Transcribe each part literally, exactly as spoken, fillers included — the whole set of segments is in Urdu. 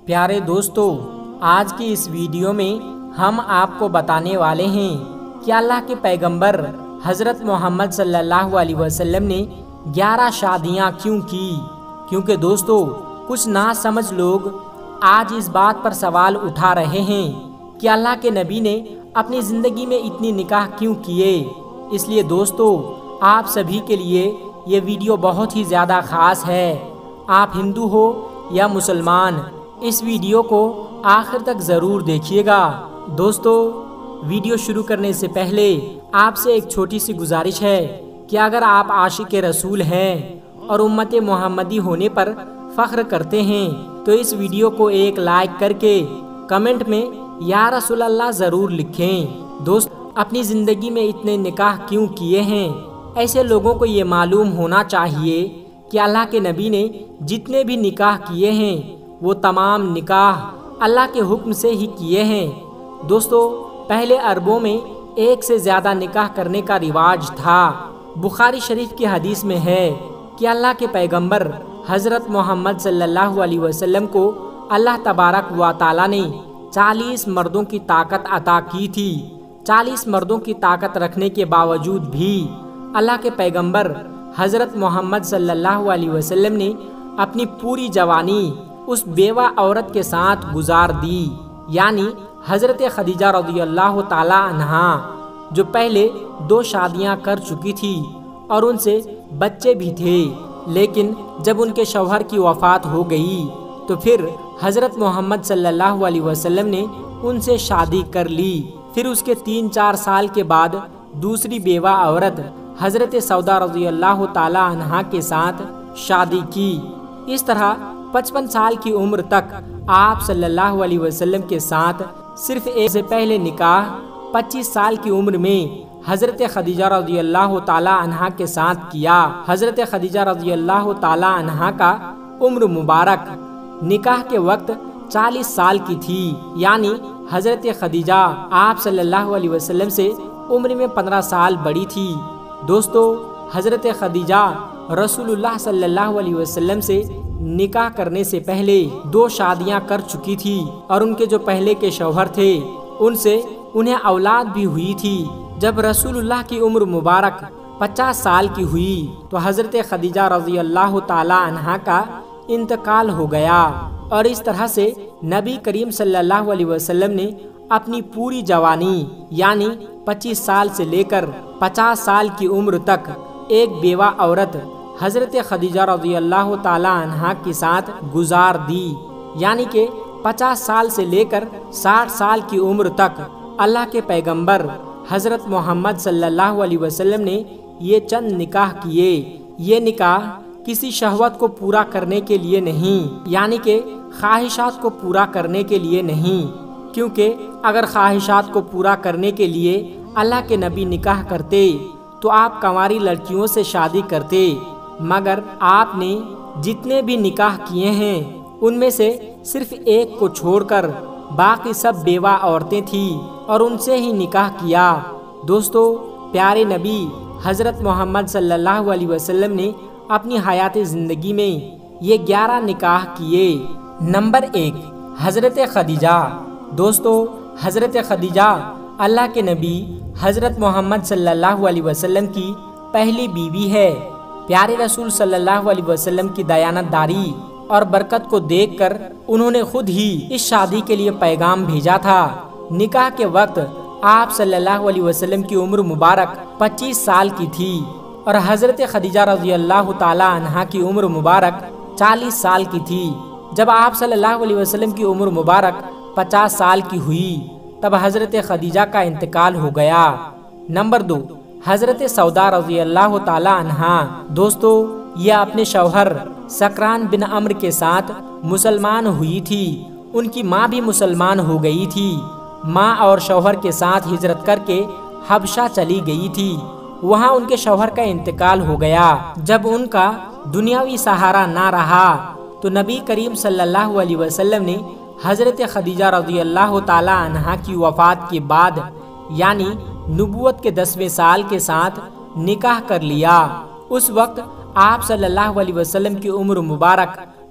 پیارے دوستو، آج کی اس ویڈیو میں ہم آپ کو بتانے والے ہیں کہ اللہ کے پیغمبر حضرت محمد صلی اللہ علیہ وسلم نے گیارہ شادیاں کیوں کی۔ کیونکہ دوستو، کچھ ناسمجھ لوگ آج اس بات پر سوال اٹھا رہے ہیں کہ اللہ کے نبی نے اپنی زندگی میں اتنی نکاح کیوں کیے۔ اس لیے دوستو، آپ سبھی کے لیے یہ ویڈیو بہت ہی زیادہ خاص ہے۔ آپ ہندو ہو یا مسلمان، اس ویڈیو کو آخر تک ضرور دیکھیے گا۔ دوستو، ویڈیو شروع کرنے سے پہلے آپ سے ایک چھوٹی سی گزارش ہے کہ اگر آپ عاشق رسول ہیں اور امت محمدی ہونے پر فخر کرتے ہیں تو اس ویڈیو کو ایک لائک کر کے کمنٹ میں یا رسول اللہ ضرور لکھیں۔ دوست، اپنی زندگی میں اتنے نکاح کیوں کیے ہیں؟ ایسے لوگوں کو یہ معلوم ہونا چاہیے کہ اللہ کے نبی نے جتنے بھی نکاح کیے ہیں وہ تمام نکاح اللہ کے حکم سے ہی کیے ہیں۔ دوستو، پہلے عربوں میں ایک سے زیادہ نکاح کرنے کا رواج تھا۔ بخاری شریف کی حدیث میں ہے کہ اللہ کے پیغمبر حضرت محمد صلی اللہ علیہ وسلم کو اللہ تبارک و تعالی نے چالیس مردوں کی طاقت عطا کی تھی۔ چالیس مردوں کی طاقت رکھنے کے باوجود بھی اللہ کے پیغمبر حضرت محمد صلی اللہ علیہ وسلم نے اپنی پوری جوانی اس بیوہ عورت کے ساتھ گزار دی، یعنی حضرت خدیجہ رضی اللہ تعالی عنہا، جو پہلے دو شادیاں کر چکی تھی اور ان سے بچے بھی تھے۔ لیکن جب ان کے شوہر کی وفات ہو گئی تو پھر حضرت محمد صلی اللہ علیہ وسلم نے ان سے شادی کر لی۔ پھر اس کے تین چار سال کے بعد دوسری بیوہ عورت حضرت سودا رضی اللہ تعالی عنہا کے ساتھ شادی کی۔ اس طرح پچپن سال کی عمر تک آپ صلی اللہ علیہ وسلم کے ساتھ صرف ایک سے پہلے نکاح پچیس سال کی عمر میں حضرت خدیجہ رضی اللہ تعالی عنہا کے ساتھ کیا۔ حضرت خدیجہ رضی اللہ تعالی عنہا کا عمر مبارک نکاح کے وقت چالیس سال کی تھی، یعنی حضرت خدیجہ آپ صلی اللہ علیہ وسلم سے عمر میں پندرہ سال بڑی تھی۔ دوستو، حضرت خدیجہ رسول اللہ صلی اللہ علیہ وسلم سے نکاح کرنے سے پہلے دو شادیاں کر چکی تھی اور ان کے جو پہلے کے شوہر تھے ان سے انہیں اولاد بھی ہوئی تھی۔ جب رسول اللہ کی عمر مبارک پچاس سال کی ہوئی تو حضرت خدیجہ رضی اللہ تعالی عنہا کا انتقال ہو گیا، اور اس طرح سے نبی کریم صلی اللہ علیہ وسلم نے اپنی پوری جوانی یعنی پچیس سال سے لے کر پچاس سال کی عمر تک ایک بیوہ عورت حضرت خدیجہ رضی اللہ تعالی عنہا کے ساتھ گزار دی، یعنی کہ پچاس سال سے لے کر ساٹھ سال کی عمر تک اللہ کے پیغمبر حضرت محمد صلی اللہ علیہ وسلم نے یہ چند نکاح کیے۔ یہ نکاح کسی شہوت کو پورا کرنے کے لیے نہیں، یعنی کہ خواہشات کو پورا کرنے کے لیے نہیں، کیونکہ اگر خواہشات کو پورا کرنے کے لیے اللہ کے نبی نکاح کرتے تو آپ کنواری لڑکیوں سے شادی کرتے، مگر آپ نے جتنے بھی نکاح کیے ہیں ان میں سے صرف ایک کو چھوڑ کر باقی سب بیوہ عورتیں تھیں اور ان سے ہی نکاح کیا۔ دوستو، پیارے نبی حضرت محمد صلی اللہ علیہ وسلم نے اپنی حیات زندگی میں یہ گیارہ نکاح کیے۔ نمبر ایک، حضرت خدیجہ۔ دوستو، حضرت خدیجہ اللہ کے نبی حضرت محمد صلی اللہ علیہ وسلم کی پہلی بیوی ہے۔ پیارے رسول صلی اللہ علیہ وسلم کی دیانت داری اور برکت کو دیکھ کر انہوں نے خود ہی اس شادی کے لیے پیغام بھیجا تھا۔ نکاح کے وقت آپ صلی اللہ علیہ وسلم کی عمر مبارک پچیس سال کی تھی اور حضرت خدیجہ رضی اللہ تعالی عنہا کی عمر مبارک چالیس سال کی تھی۔ جب آپ صلی اللہ علیہ وسلم کی عمر مبارک پچاس سال کی ہوئی تب حضرت خدیجہ کا انتقال ہو گیا۔ نمبر دو، حضرت سودا رضی اللہ تعالی عنہا۔ دوستو، یہ اپنے شوہر سکران بن عمرو کے ساتھ مسلمان ہوئی تھی۔ ان کی ماں بھی مسلمان ہو گئی تھی۔ ماں اور شوہر کے ساتھ ہجرت کر کے حبشہ چلی گئی تھی۔ وہاں ان کے شوہر کا انتقال ہو گیا۔ جب ان کا دنیاوی سہارا نہ رہا تو نبی کریم صلی اللہ علیہ وسلم نے حضرت خدیجہ رضی اللہ تعالی عنہا کی وفات کے بعد یعنی نبوت کے دسویں سال کے ساتھ نکاح کر لیا۔ اس وقت آپ صلی اللہ علیہ وسلم کی عمر مبارک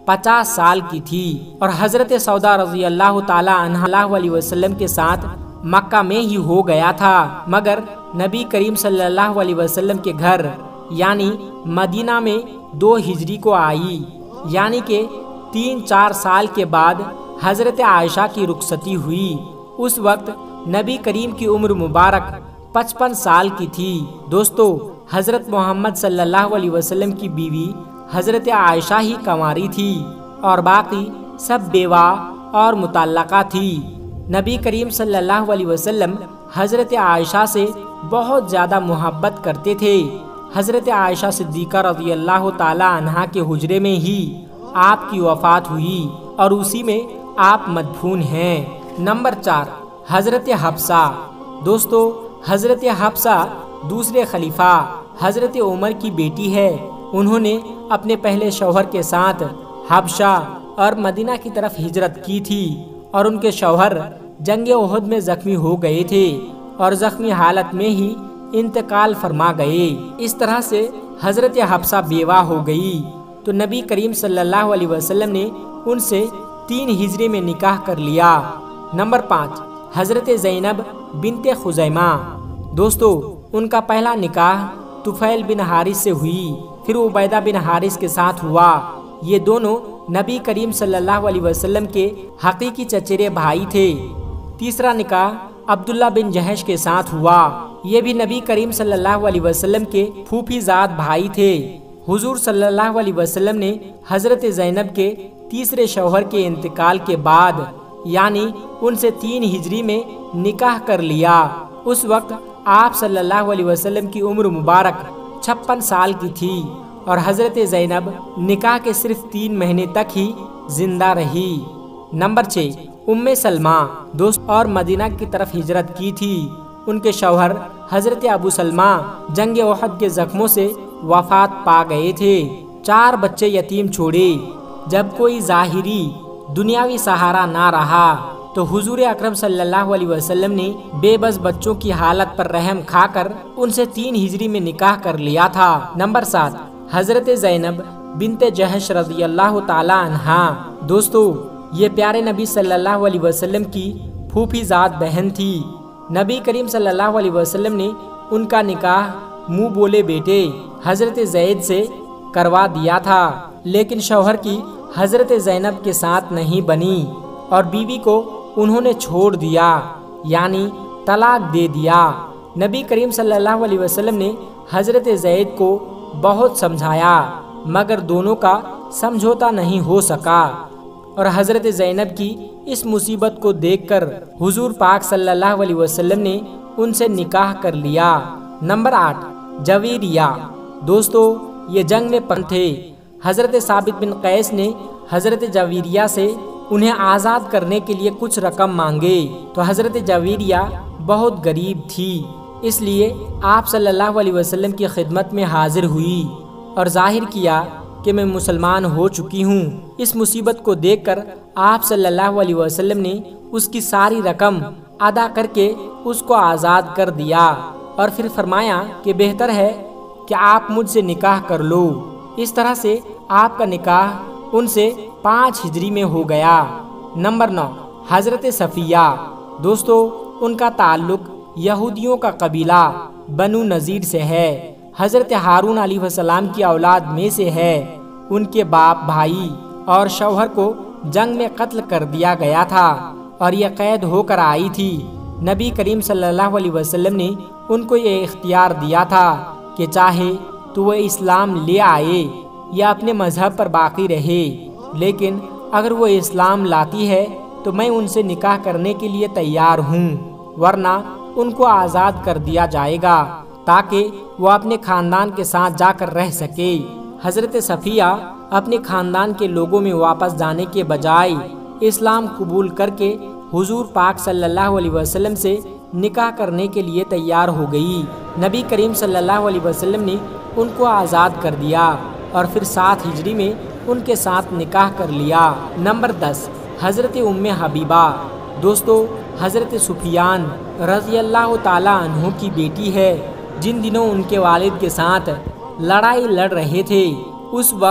پچاس سال کی تھی اور حضرت سودا رضی اللہ تعالی عنہا علیہ وسلم کے ساتھ مکہ میں ہی ہو گیا تھا، مگر نبی کریم صلی اللہ علیہ وسلم کے گھر یعنی مدینہ میں دو ہجری کو آئی، یعنی کہ تین چار سال کے بعد حضرت عائشہ کی رخصتی ہوئی۔ اس وقت نبی کریم کی عمر مبارک پچپن سال کی تھی۔ دوستو، حضرت محمد صلی اللہ علیہ وسلم کی بیوی حضرت عائشہ ہی کنواری تھی اور باقی سب بیوہ اور مطلقہ تھی۔ نبی کریم صلی اللہ علیہ وسلم حضرت عائشہ سے بہت زیادہ محبت کرتے تھے۔ حضرت عائشہ صدیقہ رضی اللہ تعالی عنہا کے حجرے میں ہی آپ کی وفات ہوئی اور اسی میں آپ مدفون ہیں۔ نمبر چار، حضرت حفصہ۔ دوستو، حضرت حفصہ دوسرے خلیفہ حضرت عمر کی بیٹی ہے۔ انہوں نے اپنے پہلے شوہر کے ساتھ حبشہ اور مدینہ کی طرف ہجرت کی تھی اور ان کے شوہر جنگ احد میں زخمی ہو گئے تھے اور زخمی حالت میں ہی انتقال فرما گئے۔ اس طرح سے حضرت حفصہ بیوہ ہو گئی تو نبی کریم صلی اللہ علیہ وسلم نے ان سے تین ہجری میں نکاح کر لیا۔ نمبر پانچ، حضرت زینب بنت خزیمہ۔ دوستو، ان کا پہلا نکاح طفیل بن حارث سے ہوئی، پھر عبیدہ بن حارث کے ساتھ ہوا۔ یہ دونوں نبی کریم صلی اللہ علیہ وسلم کے حقیقی چچیرے بھائی تھے۔ تیسرا نکاح عبداللہ بن جہش کے ساتھ ہوا، یہ بھی نبی کریم صلی اللہ علیہ وسلم کے پھوپھی زاد بھائی تھے۔ حضور صلی اللہ علیہ وسلم نے حضرت زینب کے تیسرے شوہر کے انتقال کے بعد یعنی ان سے تین ہجری میں نکاح کر لیا۔ اس وقت آپ صلی اللہ علیہ وسلم کی عمر مبارک چھپن سال کی تھی اور حضرت زینب نکاح کے صرف تین مہینے تک ہی زندہ رہی۔ نمبر چھ، ام سلمہ۔ دوست اور مدینہ کی طرف ہجرت کی تھی۔ ان کے شوہر حضرت ابو سلمہ جنگ احد کے زخموں سے وفات پا گئے تھے۔ چار بچے یتیم چھوڑے۔ جب کوئی ظاہری دنیاوی سہارا نہ رہا تو حضور اکرم صلی اللہ علیہ وسلم نے بے بس بچوں کی حالت پر رحم کھا کر ان سے تین ہجری میں نکاح کر لیا تھا۔ نمبر سات، حضرت زینب بنت جہش رضی اللہ تعالی عنہا۔ دوستو، یہ پیارے نبی صلی اللہ علیہ وسلم کی پھوپھی زاد بہن تھی۔ نبی کریم صلی اللہ علیہ وسلم نے ان کا نکاح منہ بولے بیٹے حضرت زید سے کروا دیا تھا، لیکن شوہر کی حضرت زینب کے ساتھ نہیں بنی اور بیوی کو انہوں نے چھوڑ دیا یعنی طلاق دے دیا۔ نبی کریم صلی اللہ علیہ وسلم نے حضرت زید کو بہت سمجھایا مگر دونوں کا سمجھوتا نہیں ہو سکا اور حضرت زینب کی اس مصیبت کو دیکھ کر حضور پاک صلی اللہ علیہ وسلم نے ان سے نکاح کر لیا۔ نمبر آٹھ، جویریہ۔ دوستو، یہ جنگ میں پن تھے۔ حضرت ثابت بن قیس نے حضرت جویریہ سے انہیں آزاد کرنے کے لیے کچھ رقم مانگے تو حضرت جویریہ بہت غریب تھی، اس لیے آپ صلی اللہ علیہ وسلم کی خدمت میں حاضر ہوئی اور ظاہر کیا کہ میں مسلمان ہو چکی ہوں۔ اس مصیبت کو دیکھ کر آپ صلی اللہ علیہ وسلم نے اس کی ساری رقم ادا کر کے اس کو آزاد کر دیا اور پھر فرمایا کہ بہتر ہے کہ آپ مجھ سے نکاح کر لو۔ اس طرح سے آپ کا نکاح ان سے پانچ ہجری میں ہو گیا۔ نمبر نو، حضرت صفیہ۔ دوستو، ان کا تعلق یہودیوں کا قبیلہ بنو نذیر سے ہے۔ حضرت ہارون علیہ السلام کی اولاد میں سے ہے۔ ان کے باپ، بھائی اور شوہر کو جنگ میں قتل کر دیا گیا تھا اور یہ قید ہو کر آئی تھی۔ نبی کریم صلی اللہ علیہ وسلم نے ان کو یہ اختیار دیا تھا کہ چاہے تو وہ اسلام لے آئے یا اپنے مذہب پر باقی رہے، لیکن اگر وہ اسلام لاتی ہے تو میں ان سے نکاح کرنے کے لیے تیار ہوں، ورنہ ان کو آزاد کر دیا جائے گا تاکہ وہ اپنے خاندان کے ساتھ جا کر رہ سکے۔ حضرت صفیہ اپنے خاندان کے لوگوں میں واپس جانے کے بجائے اسلام قبول کر کے حضور پاک صلی اللہ علیہ وسلم سے نکاح کرنے کے لیے تیار ہو گئی۔ نبی کریم صلی اللہ علیہ وسلم نے ان کو آزاد کر دیا اور پھر سات ہجری میں ان کے ساتھ نکاح کر لیا۔ نمبر دس، حضرت ام حبیبہ۔ دوستو، حضرت سفیان رضی اللہ تعالی عنہ کی بیٹی ہے، جن دنوں ان کے والد کے ساتھ لڑائی لڑ رہے تھے۔ اس وقت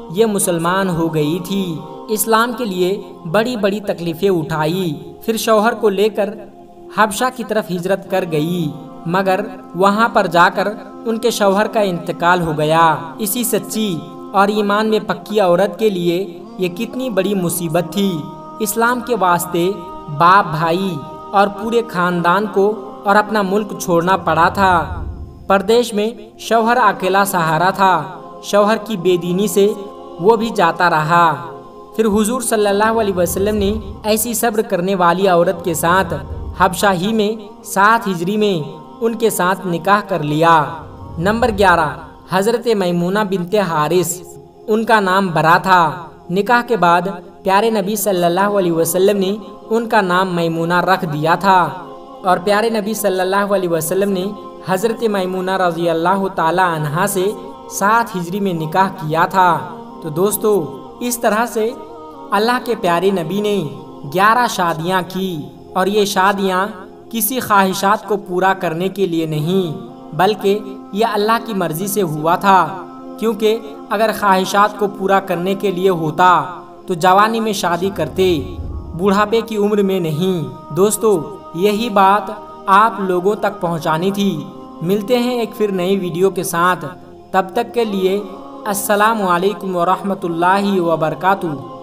یہ مسلمان ہو گئی تھی، اسلام کے لیے بڑی بڑی تکلیفیں اٹھائی، پھر شوہر کو لے کر حبشہ کی طرف ہجرت کر گئی، مگر وہاں پر جا کر ان کے شوہر کا انتقال ہو گیا۔ اسی سچی اور ایمان میں پکی عورت کے لیے یہ کتنی بڑی مصیبت تھی۔ اسلام کے واسطے باپ، بھائی اور پورے خاندان کو اور اپنا ملک چھوڑنا پڑا تھا۔ پردیش میں شوہر اکیلا سہارا تھا، شوہر کی بے دینی سے وہ بھی جاتا رہا۔ پھر حضور صلی اللہ علیہ وسلم نے ایسی صبر کرنے والی عورت کے ساتھ حبشہ ہی میں سات ہجری میں ان کے ساتھ نکاح کر لیا۔ نمبر گیارہ، حضرت میمونہ بنت حارث، ان کا نام برا تھا۔ نکاح کے بعد پیارے نبی صلی اللہ علیہ وسلم نے ان کا نام میمونہ رکھ دیا تھا، اور پیارے نبی صلی اللہ علیہ وسلم نے حضرت میمونہ رضی اللہ تعالی عنہا سے سات ہجری میں نکاح کیا تھا۔ تو دوستو، اس طرح سے اللہ کے پیارے نبی نے گیارہ شادیاں کی، اور یہ شادیاں کسی خواہشات کو پورا کرنے کے لیے نہیں، بلکہ یہ اللہ کی مرضی سے ہوا تھا، کیونکہ اگر خواہشات کو پورا کرنے کے لیے ہوتا تو جوانی میں شادی کرتے، بوڑھاپے کی عمر میں نہیں۔ دوستو، یہی بات آپ لوگوں تک پہنچانی تھی۔ ملتے ہیں ایک پھر نئی ویڈیو کے ساتھ، تب تک کے لیے السلام علیکم ورحمۃ اللہ وبرکاتہ۔